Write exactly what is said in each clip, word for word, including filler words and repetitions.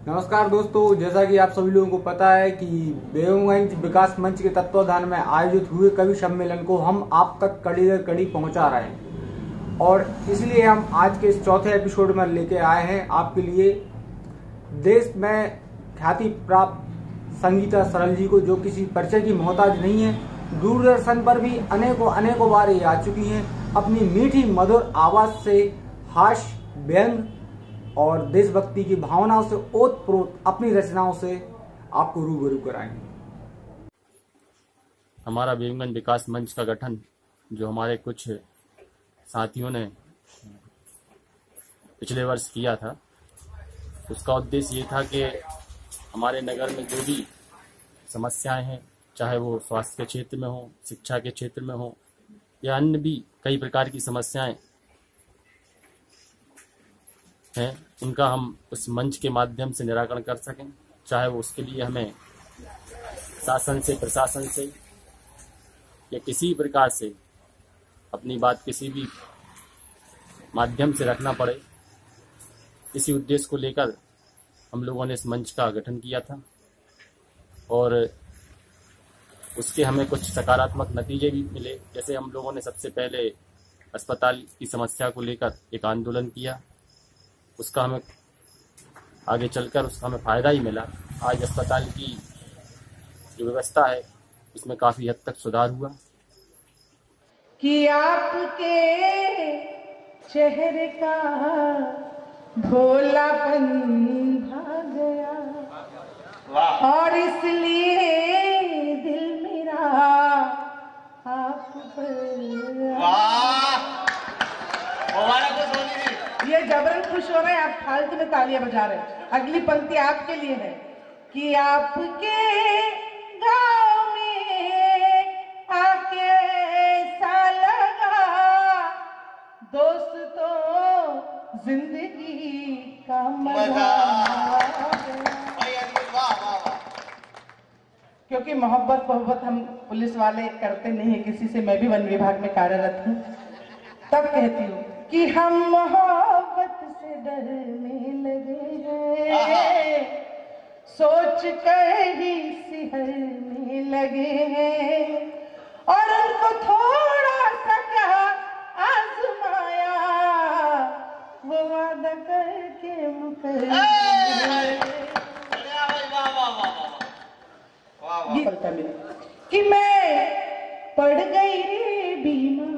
नमस्कार दोस्तों, जैसा कि आप सभी लोगों को पता है कि बेगमगंज विकास मंच के तत्वाधान में आयोजित हुए कवि सम्मेलन को हम आप तक कड़ी दर कड़ी पहुंचा रहे हैं और इसलिए हम आज के इस चौथे एपिसोड में लेके आए हैं आपके लिए देश में ख्याति प्राप्त संगीता सरल जी को, जो किसी परिचय की मोहताज नहीं है। दूरदर्शन पर भी अनेकों अनेकों बार ये आ चुकी हैं। अपनी मीठी मधुर आवाज से हास्य, व्यंग और देशभक्ति की भावनाओं से ओतप्रोत अपनी रचनाओं से आपको रूबरू कराएंगे। हमारा बेगमगंज विकास मंच का गठन जो हमारे कुछ साथियों ने पिछले वर्ष किया था, उसका उद्देश्य ये था कि हमारे नगर में जो भी समस्याएं हैं, चाहे वो स्वास्थ्य के क्षेत्र में हो, शिक्षा के क्षेत्र में हो या अन्य भी कई प्रकार की समस्याएं हैं, उनका हम उस मंच के माध्यम से निराकरण कर सकें। चाहे वो उसके लिए हमें शासन से, प्रशासन से या किसी प्रकार से अपनी बात किसी भी माध्यम से रखना पड़े, इसी उद्देश्य को लेकर हम लोगों ने इस मंच का गठन किया था और उसके हमें कुछ सकारात्मक नतीजे भी मिले। जैसे हम लोगों ने सबसे पहले अस्पताल की समस्या को लेकर एक आंदोलन किया, उसका हमें आगे चलकर उसका हमें फ़ायदा ही मिला। आज अस्पताल की जो व्यवस्था है उसमें काफ़ी हद तक सुधार हुआ कि आपके चेहरे का भोलापन भाग गया और इसलिए दिल मेरा आप पर ये जबरन खुश हो रहे हैं, आप फालतू में तालियां बजा रहे हैं। अगली पंक्ति आपके लिए है कि आपके गांव में आके ऐसा लगा दोस्तों जिंदगी का मजा। क्योंकि मोहब्बत मोहब्बत हम पुलिस वाले करते नहीं है किसी से, मैं भी वन विभाग में कार्यरत हूँ, तब कहती हूँ कि हम मोहब्बत से डरने लगे हैं, सोच कर ही सिहरने लगे हैं और उनको थोड़ा सा क्या आजमाया, वो वादा करके मुकर कि मैं पड़ गई रे बीमार,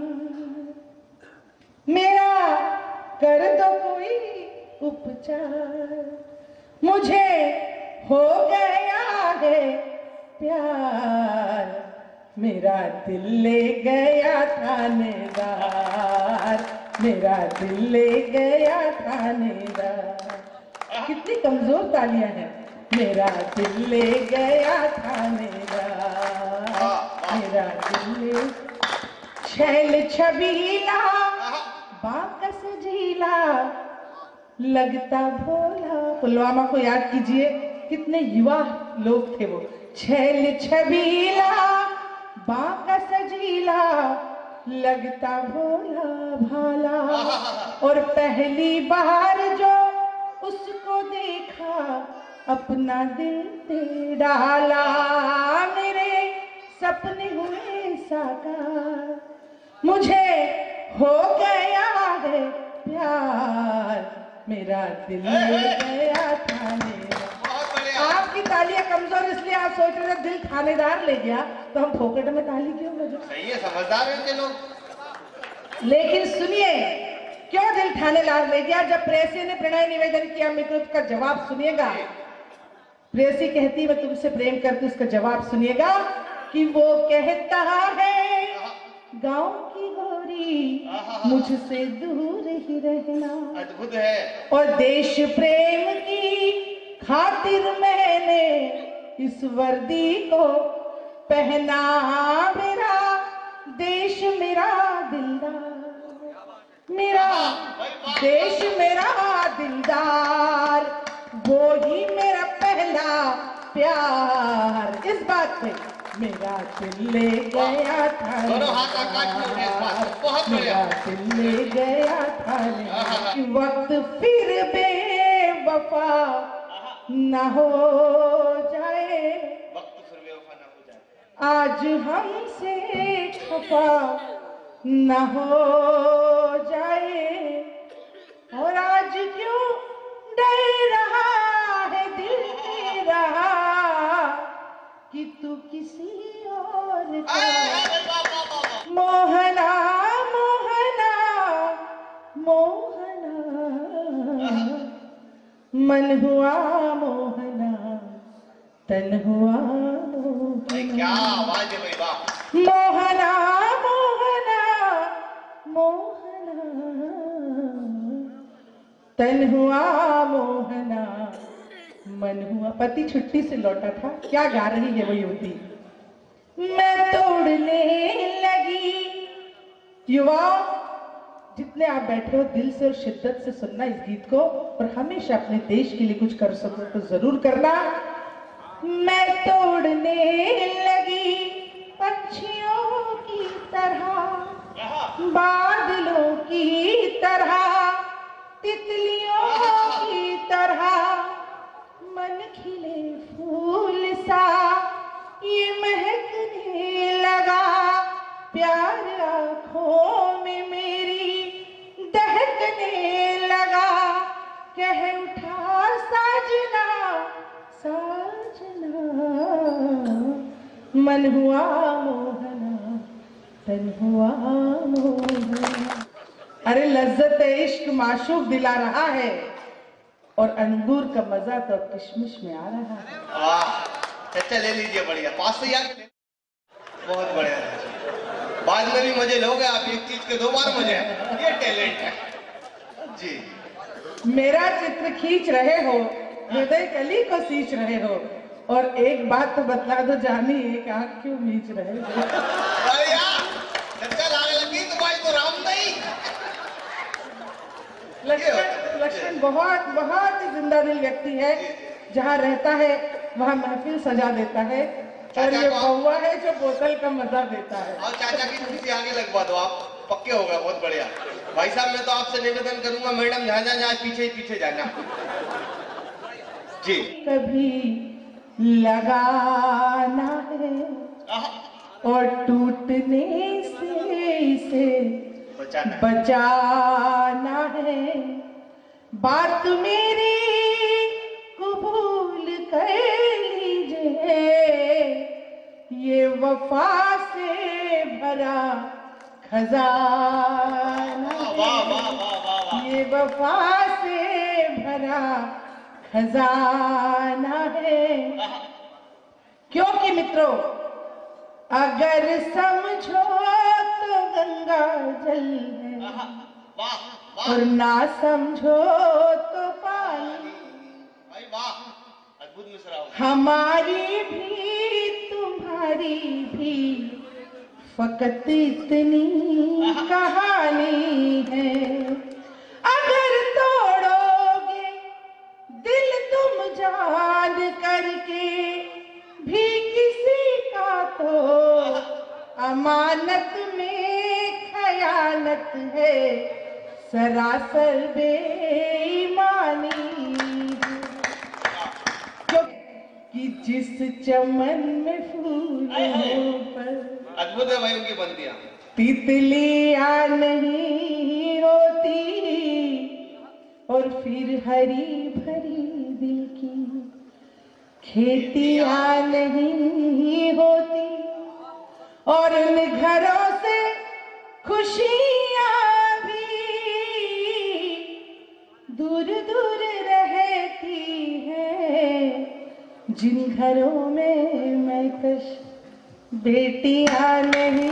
मेरा कर दो कोई उपचार, मुझे हो गया है प्यार, मेरा दिल ले गया थानेदार, मेरा दिल ले गया थानेदार। कितनी कमजोर तालियां हैं। मेरा दिल ले गया थानेदार, मेरा दिल ले छैल छबीला बाकस झीला लगता भोला। पुलवामा को याद कीजिए, कितने युवा लोग थे वो। छैल छबीला बाकस झीला लगता भोला भाला, और पहली बार जो उसको देखा अपना दिल दे डाला, मेरे सपने हुए साकार, मुझे हो गया है प्यार, मेरा दिल ले गया थानेदार। आपकी तालियां कमजोर इसलिए आप सोच रहे थे दिल थानेदार ले गया, तो हम फोकट में ताली क्यों बजा? सही है, समझदार हैं लोग। लेकिन सुनिए क्यों दिल थानेदार ले गया। जब प्रेसी ने प्रणय निवेदन किया, मित्र उसका जवाब सुनिएगा। प्रेसी कहती मैं तुमसे प्रेम करती, उसका जवाब सुनिएगा कि वो कहता है गांव की गोरी मुझसे दूर ही रहना, अद्भुत है। और देश प्रेम की खातिर मैंने इस वर्दी को पहना, मेरा देश मेरा दिलदार, मेरा देश मेरा दिलदार, वो ही मेरा पहला प्यार। इस बात पे मेरा दिल ले गया था, मेरा दिल ले गया था, कि वक्त फिर बेवफा न हो जाए, वक्त फिर बेवफा न हो जाए, आज हमसे खफा न हो जाए, और आज क्यों डर रहा है दिल रहा कि तू किसी और का। मोहना मोहना मोहना मन हुआ मोहना, तन हुआ भाई क्या आवाज है भाई, वाह। मोहना मोहना मोहना तन हुआ मोहना, मन हुआ। पति छुट्टी से लौटा था, क्या गा रही है वो युवती। मैं तोड़ने लगी। युवा जितने आप बैठे हो दिल से और शिद्दत से सुनना इस गीत को, और हमेशा अपने देश के लिए कुछ कर सको तो जरूर करना। मैं तोड़ने लगी पंछियों की तरह, बादलों की तरह, तितलियों की तरह, मन खिले फूल सा ये महकने लगा, प्यार आँखों में मेरी दहकने लगा, कह उठा साजना साजना, मन हुआ मोहना, तन हुआ मोहना। अरे लज्जत इश्क माशूक दिला रहा है, और अंगूर का मजा तो अब किशमिश में आ रहा है। वाह चाचा ले लीजिए, बढ़िया। पास से याद ले, बहुत बढ़िया। बाद में भी मजे लोगे आप, एक चीज के दो बार मजे हैं, ये टैलेंट है जी। मेरा चित्र खींच रहे हो, हृदय कली को सींच रहे हो, और एक बात तो बतला दो जानी, एक आंख क्यों मीच रहे हो। बढ़िया चाचा, लाने लगी तो भाई तो राम नहीं। लक्ष्मण लक्ष्मण बहुत बहुत ही जिंदा दिल व्यक्ति है, जहाँ रहता है वहाँ महफिल सजा देता है, और ये कौवा है जो बोतल का मजा देता है। और चाचा की कुर्सी आगे लगवा दो, आप पक्के हो गए, बहुत बढ़िया। भाई साहब मैं तो आपसे निवेदन करूंगा, मैडम जहाँ जहाँ जहाँ पीछे ही पीछे जाना जी। कभी लगाना है और टूटने से इसे बचाना है। बचाना है, बात मेरी कबूल कर लीजिए, ये वफा से भरा खजाना वाह वाह वाह वाह वाह। ये वफा से भरा खजाना है। क्योंकि मित्रों अगर समझो तो गंगा जल है, वाह वाह और ना समझो तो पानी। भाई वाह, अद्भुत मिश्रा हो। हमारी भी तुम्हारी भी फकत इतनी कहानी है, अगर तोड़ोगे दिल तुम जान करके भी किसी का, तो अमानत में खयानत है, सरासर बेईमानी। कि जिस चमन में फूलों पर अद्भुत है भाई उनकी बंदियां, तितलियां नहीं होती, और फिर हरी भरी दिल की खेतियां नहीं होती, और उन घरों से खुशियां भी दूर दूर रहती है, जिन घरों में मैं कश बेटियां नहीं।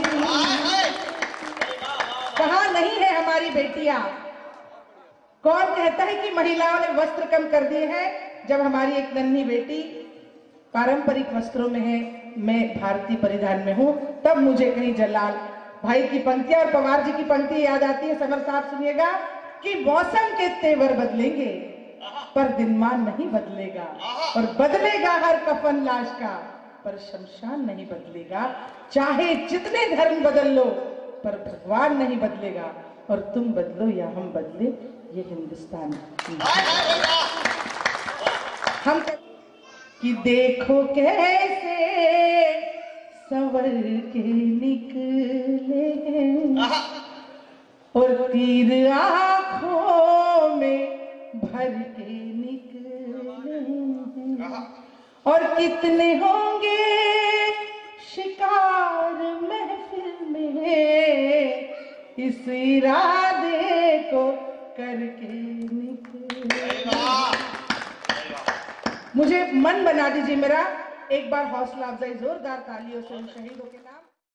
कहाँ नहीं है हमारी बेटियां? कौन कहता है कि महिलाओं ने वस्त्र कम कर दिए हैं, जब हमारी एक नन्ही बेटी पारंपरिक वस्त्रों में है, मैं भारतीय परिधान में हूँ, तब मुझे कहीं जलाल भाई की पंक्तियां और पवार जी की पंक्ति याद आती है। समर साहब सुनिएगा कि मौसम के तेवर बदलेंगे पर दिनमान नहीं बदलेगा, और बदलेगा हर कफन लाश का पर शमशान नहीं बदलेगा। चाहे जितने धर्म बदल लो पर भगवान नहीं बदलेगा, और तुम बदलो या हम बदले ये हिंदुस्तान। हम कि देखो कैसे संवर के निकले और तीर आंखों में भर के निकले और कितने होंगे शिकार महफिल में इस इरादे को करके निकले। मुझे मन बना दीजिए मेरा, एक बार हौसला अफजाई जोरदार तालियों से उन शहीदों के नाम।